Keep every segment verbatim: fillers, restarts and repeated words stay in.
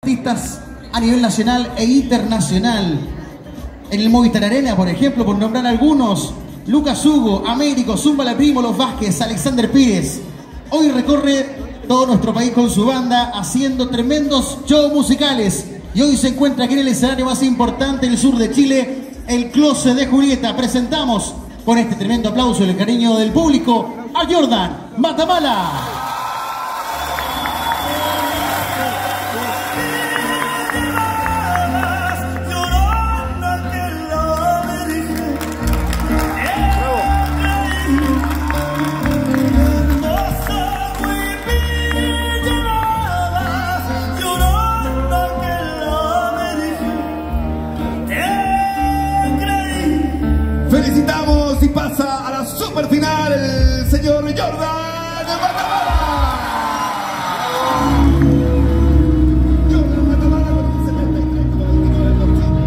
artistas a nivel nacional e internacional. En el Movistar Arena, por ejemplo, por nombrar algunos, Lucas Hugo, Américo, Zúmbala Primo, Los Vázquez, Alexander Pires. Hoy recorre todo nuestro país con su banda haciendo tremendos shows musicales. Y hoy se encuentra aquí en el escenario más importante del sur de Chile, el Closet de Julieta. Presentamos con este tremendo aplauso y el cariño del público a Jordan Matamala. Felicitamos y pasa a la super final el señor Jordan Matamala. Jordan Matamala con un setenta y tres coma veintinueve por ciento.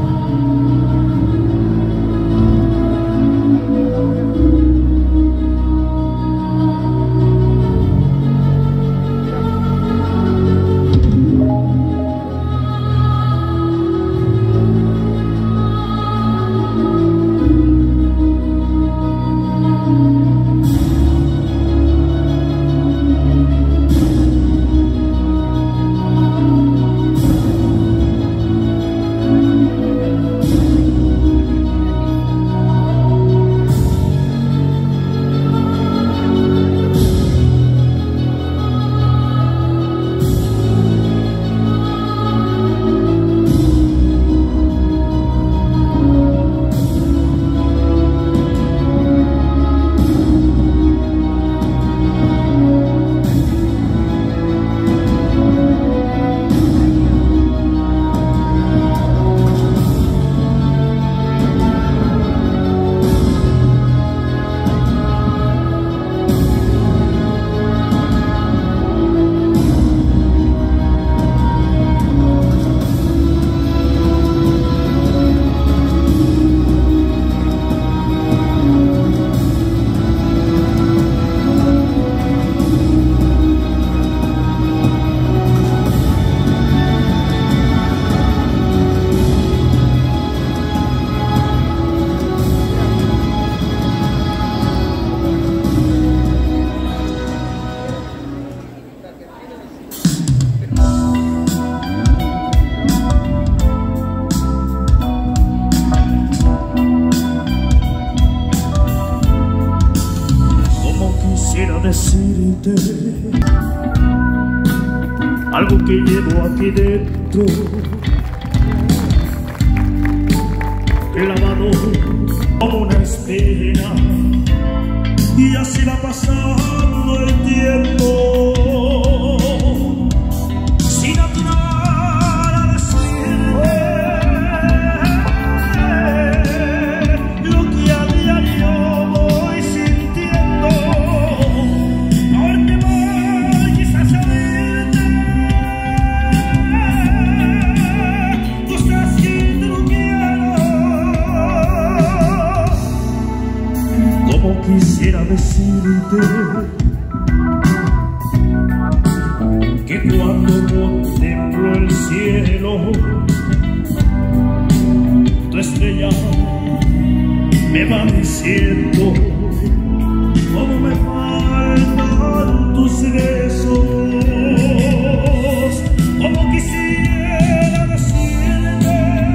Decirte algo que llevo aquí dentro, clavado como una espina, y así va pasando el tiempo sin atinar a decirte lo que a diario voy sintiendo. Quisiera decirte que cuando contemplo el cielo, tu estrella me va diciendo cómo me faltan tus besos, cómo quisiera decirte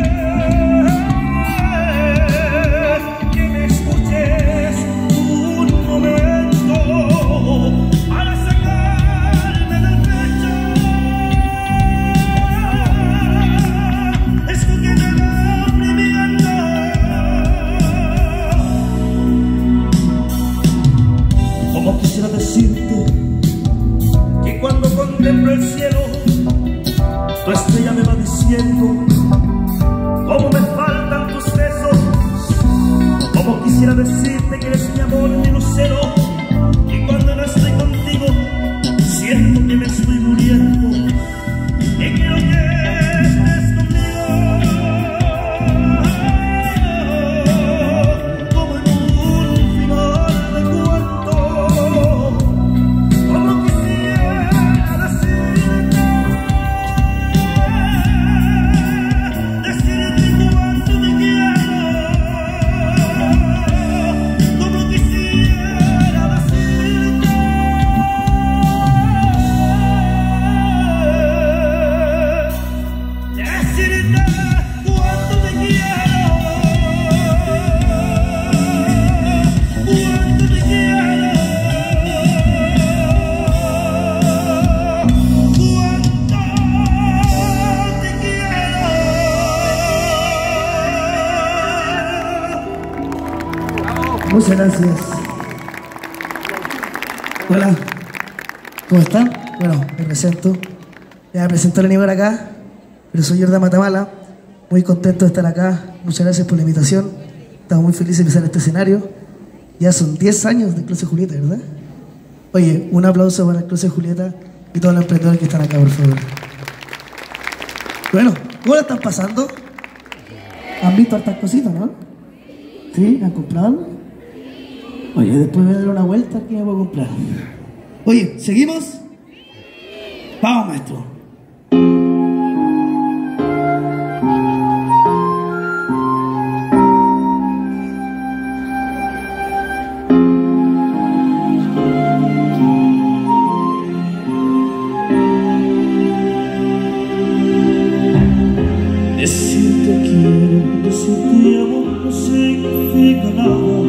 que me escuches un momento para sacarme del pecho esto que me va oprimiendo. Como quisiera decirte que cuando contemplo el cielo, tu estrella me va diciendo cómo me faltan tus besos. Como quisiera decirte que eres mi amor, mi lucero, y cuando no estoy contigo siento que me estoy muriendo y quiero que estés conmigo, como en un final de cuento. Como quisiera decirte Muchas gracias. Hola, ¿cómo están? Bueno, me presento. Ya me presento a Aníbal acá, pero soy Jordan Matamala. Muy contento de estar acá. Muchas gracias por la invitación. Estamos muy felices de empezar este escenario. Ya son diez años de Closet Julieta, ¿verdad? Oye, un aplauso para el Closet Julieta y todos los emprendedores que están acá, por favor. Bueno, ¿cómo la están pasando? ¿Han visto hartas cositas, no? ¿Sí? ¿Han comprado? Oye, después voy a dar una vuelta, ¿qué me voy a comprar? Oye, ¿seguimos? Vamos, maestro. Decirte quiero, decirte amo, no significa nada.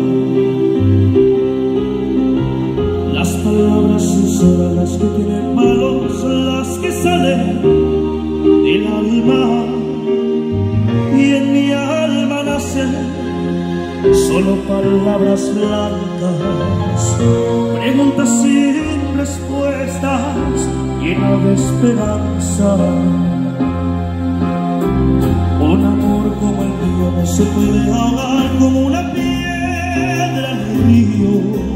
Las palabras sinceras, las que tienen valor, son las que salen del alma. Y en mi alma nacen solo palabras blancas, preguntas sin respuestas, llenas de esperanza. Un amor como el mío no se puede ahogar como una piedra en el río.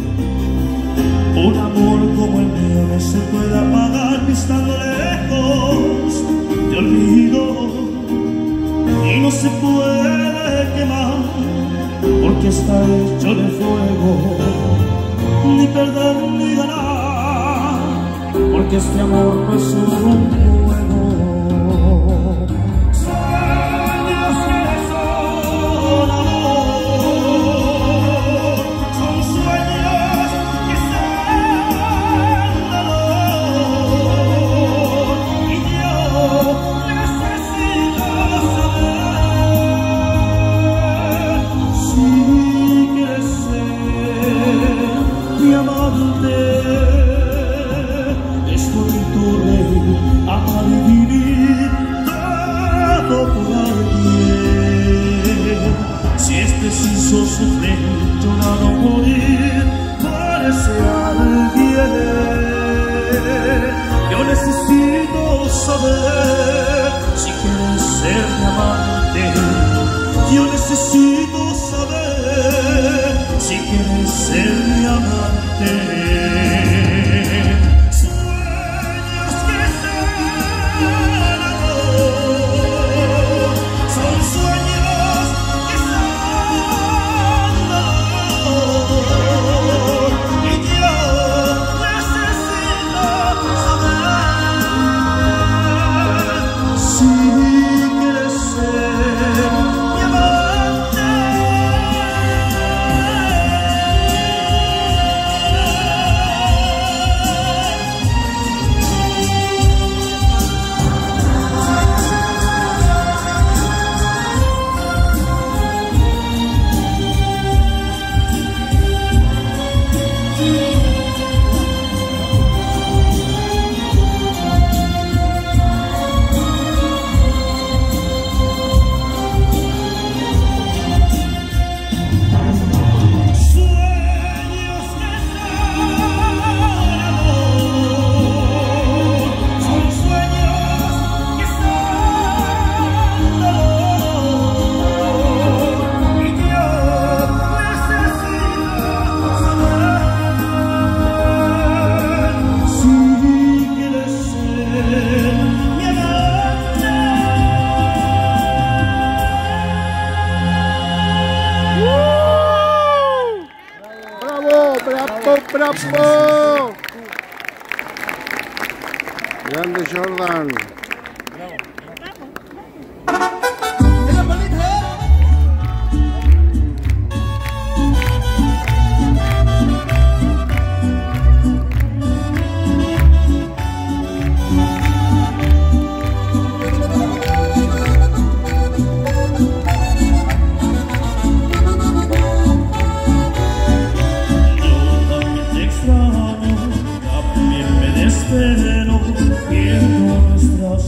Un amor como el mío no se puede apagar ni estando lejos de olvido. Y no se puede quemar porque está hecho de fuego. Ni perder ni ganar porque este amor no es un juego. Preciso sufrir, llorar o morir por ese alguien. Yo necesito saber si quieres ser mi amante. Yo necesito saber si quieres ser mi amante. ¡Bravo! Grande Jordan. Pero viendo nuestras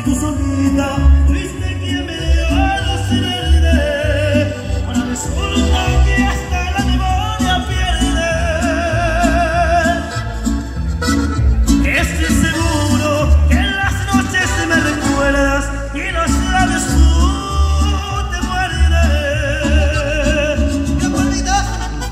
tú solita fuiste quien me dio a los aire. Ahora resulta que hasta la memoria pierde. Estoy seguro que en las noches me recuerdas y los labios tú te muerdes. ¡Qué bonita!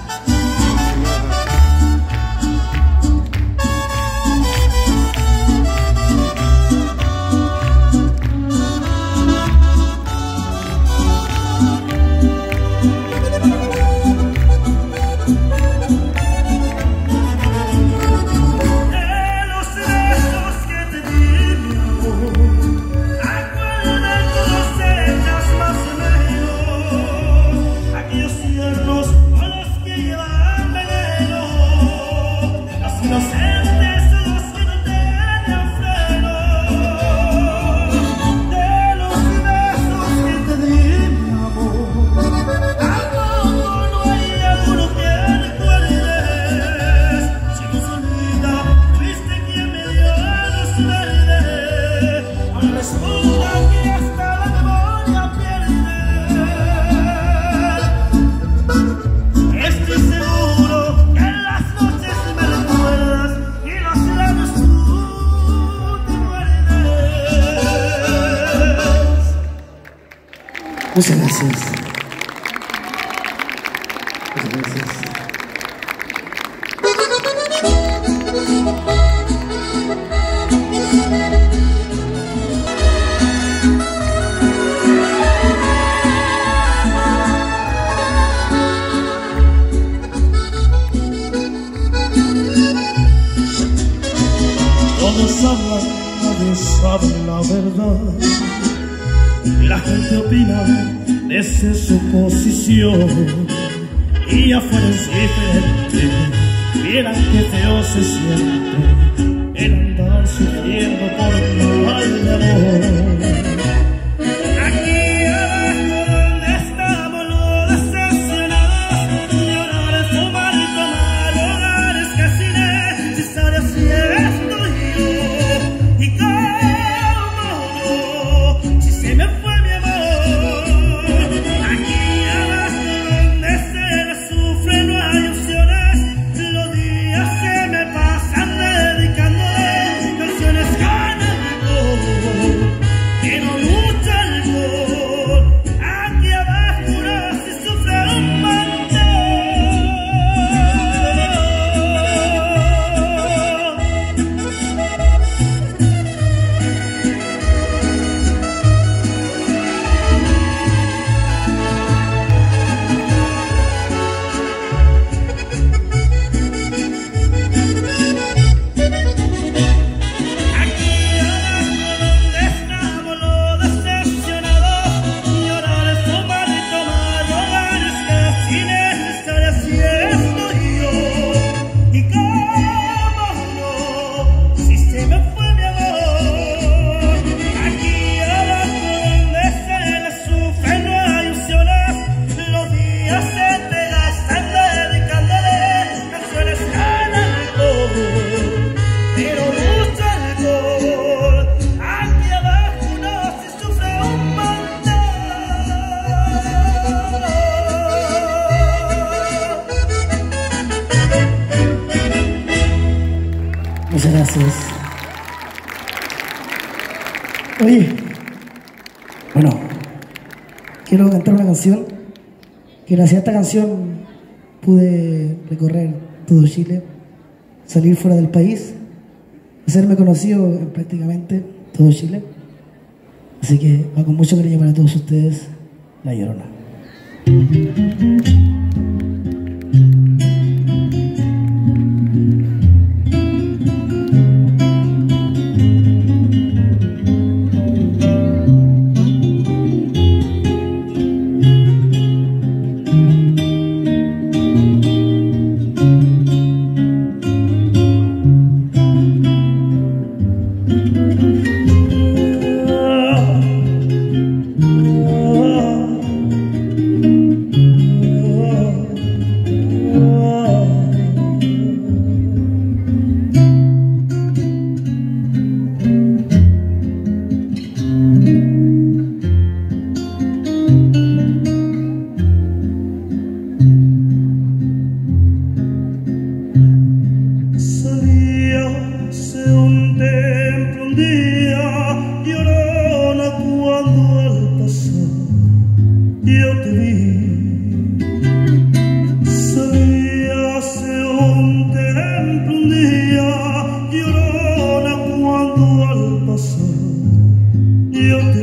Muchas gracias. Muchas gracias. Todos hablan, nadie sabe la verdad. La gente opina desde su posición y afuera es diferente. Vieran qué feo se siente el andar sufriendo por un mal de amor. Aquí abajo donde estamos los decepcionados, llorar, fumar y tomar, hogares casi necesarios y esto y yo. Y cómo no, si se me fue mi amor. Aquí abajo donde se le sufre no hay opciones. Los días se me pasan dedicándole canciones con alcohol, pero mucho alcohol. Aquí abajo no se sufre un montón. Aquí abajo donde estamos los decepcionados, llorar, fumar y tomar, hogares casi necesarias y esto y yo. Y cómo no, si se me fue mi amor. Aquí abajo donde se le sufre no hay opciones. Los días se te gastan dedicándole canciones con alcohol, pero mucho alcohol. Aquí abajo no se sufre un montón. Muchas gracias. Oye, bueno, quiero cantar una canción que gracias a esta canción pude recorrer todo Chile, salir fuera del país, hacerme conocido en prácticamente todo Chile. Así que va con mucho cariño para todos ustedes, La Llorona. Ah, ah, ah.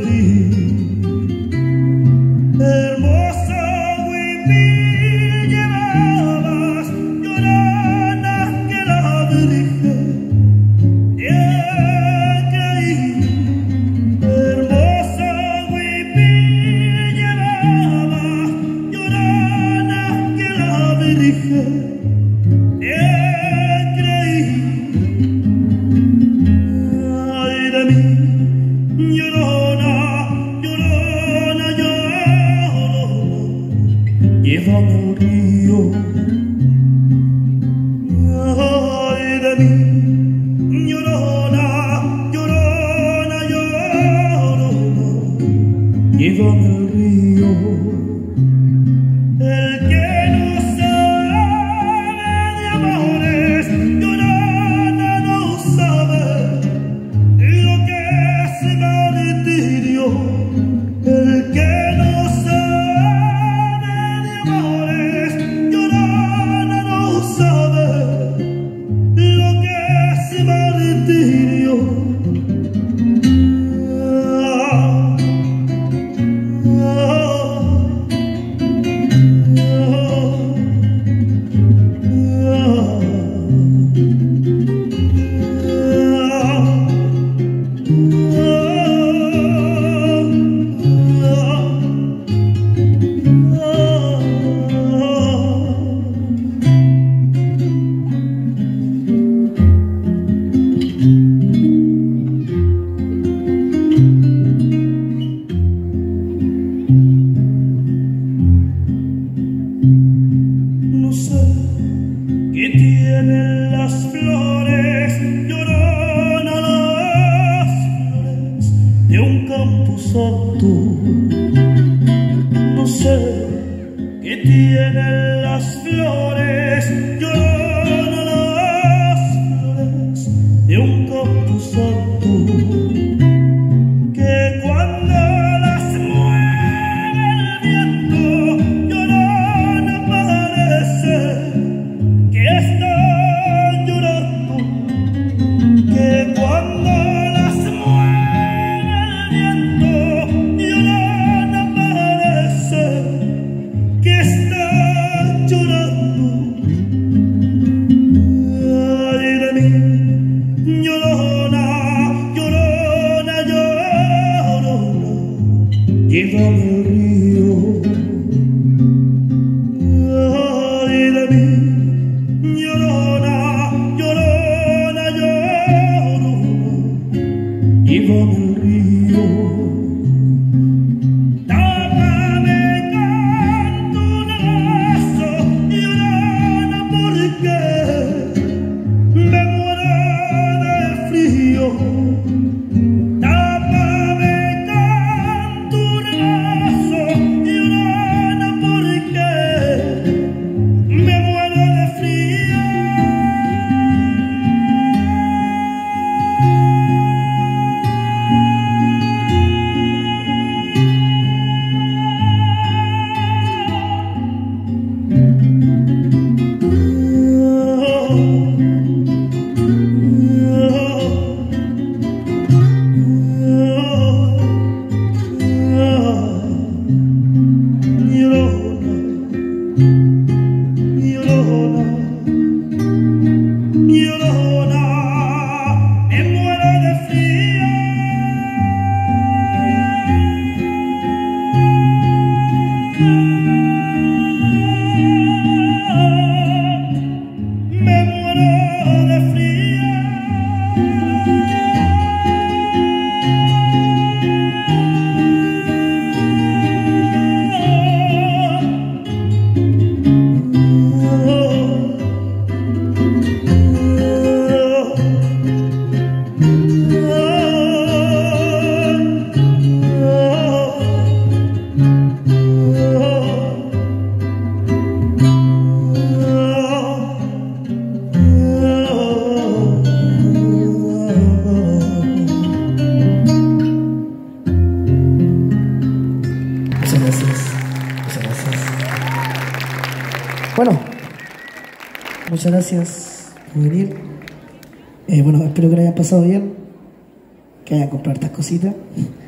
Muchas gracias por venir. Eh, bueno, espero que lo hayan pasado bien, que hayan comprado estas cositas.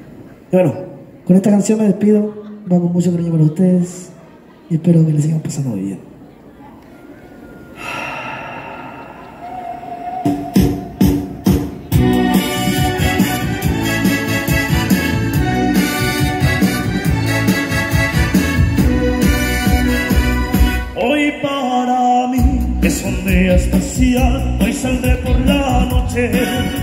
Y bueno, con esta canción me despido, va con mucho cariño para ustedes y espero que les sigan pasando muy bien. Hoy para mí es un día especial, hoy saldré por la noche.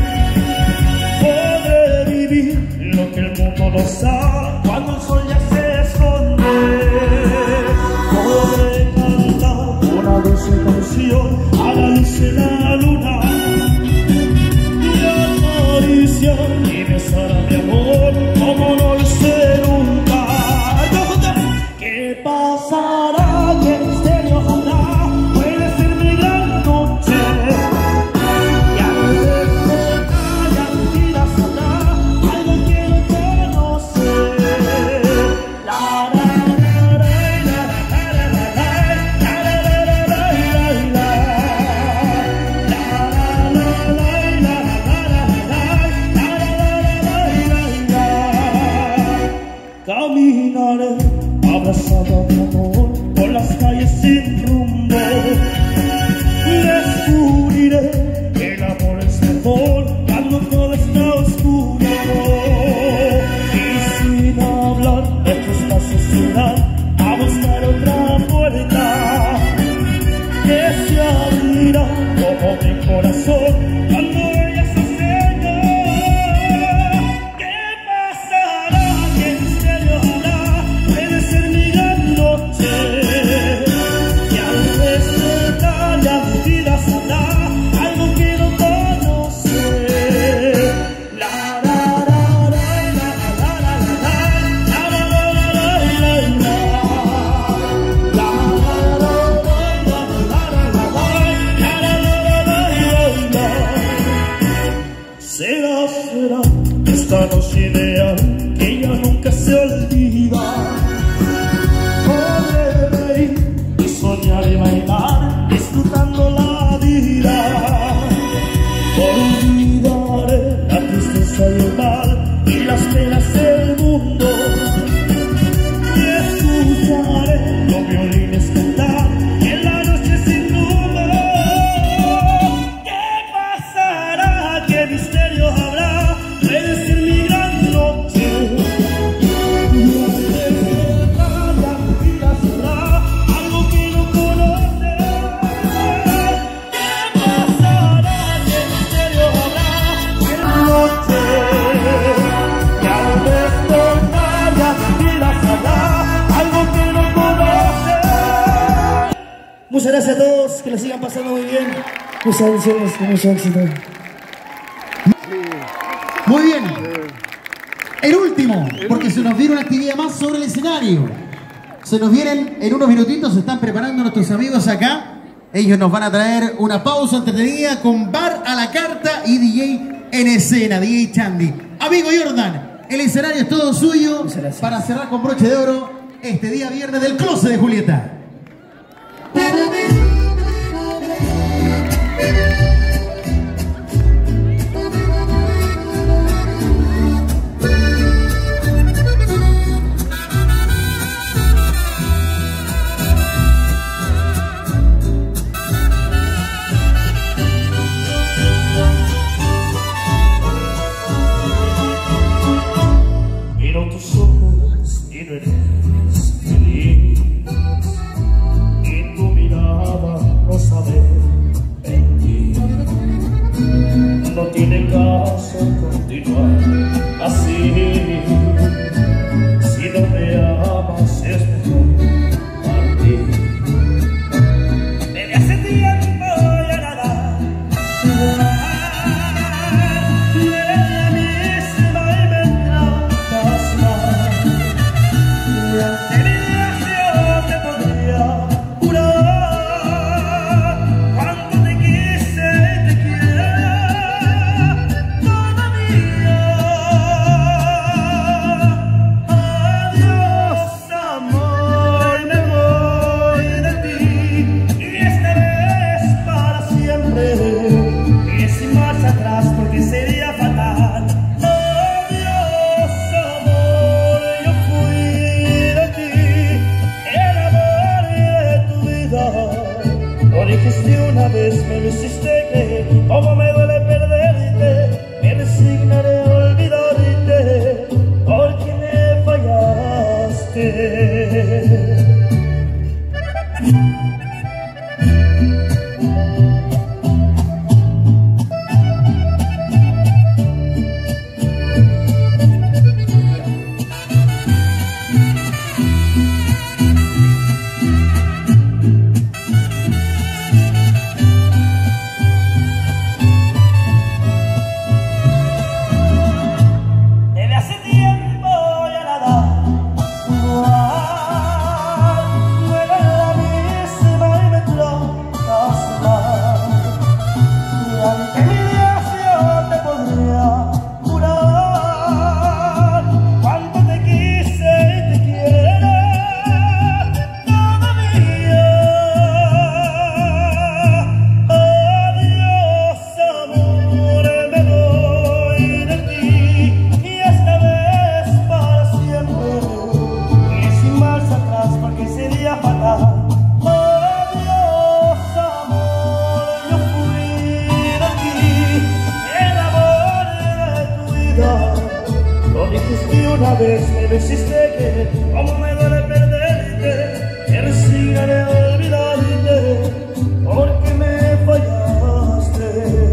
Podré vivir lo que el mundo no sabe cuando el sol ya se esconde. Podré cantar una dulce canción a la luz de la luna y acariciar y besar a mi amor como no lo hice nunca. ¿Qué pasará? ¿Qué misterio habrá? Puede ser mi gran noche. Y al despertar ya mi vida sabrá algo que no conoce. La la la la la la la la la la. Caminaré abrazado a mi amor por las calles sin rumbo. Descubriré que el amor es mejor cuando todo está oscuro. Y sin hablar nuestros pasos irán a buscar otra puerta que se abrirá como mi corazón cuando ella se acerca. ¿Qué pasará? ¿Qué misterio habrá? Puede ser mi gran noche. Y al despertar ya mi vida sabrá algo que no conoce. La la la la la la la la la la la la la. Será, será esta noche ideal que ya nunca se olvida. Podré reír y soñar y bailar disfrutando la vida. Olvidaré la tristeza y el mal y las penas del mundo. Y escucharé los violines cantar en la noche sin rumbo. ¿Qué pasará? ¿Qué misterio habrá? Puede ser mi gran noche. Y al despertar ya mi vida sabrá algo que no conoce. ¿Qué pasará? ¿Qué misterio habrá? Buena noche. Y al despertar ya mi vida sabrá algo que no conoce. Muchas gracias a todos, que la sigan pasando muy bien. Muchas bendiciones y mucho éxito. Muy bien. El último, porque se nos viene una actividad más sobre el escenario. Se nos vienen en unos minutitos, se están preparando nuestros amigos acá. Ellos nos van a traer una pausa entretenida con bar a la carta y D J en escena, D J Chandy. Amigo Jordan, el escenario es todo suyo para cerrar con broche de oro este día viernes del Closet de Julieta. Miro tus ojos y no eres feliz, y tu mirada no sabe mentir. No tiene caso continuar así. Si no me amas es mejor partir. Desde hace tiempo ya nada eres la misma y me tratas mal. me lo hiciste que, como me duele perderte, me resignaré a olvidarte, porque me fallaste. Una vez me lo hiciste que, como me duele perderte, me resignaré a olvidarte, porque me fallaste,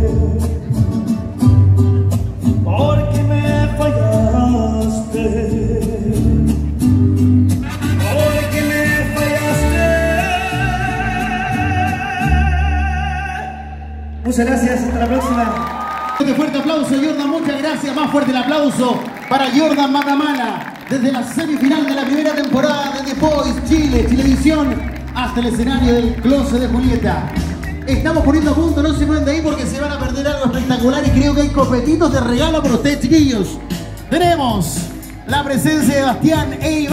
porque me fallaste, porque me fallaste. Muchas gracias, hasta la próxima. Un fuerte aplauso, Jordan, muchas gracias. Más fuerte el aplauso para Jordan Matamala, desde la semifinal de la primera temporada de The Voice Chile, Chilevisión, hasta el escenario del Closet de Julieta. Estamos poniendo a punto, no se mueven de ahí porque se van a perder algo espectacular y creo que hay copetitos de regalo para ustedes, chiquillos. Tenemos la presencia de Bastián e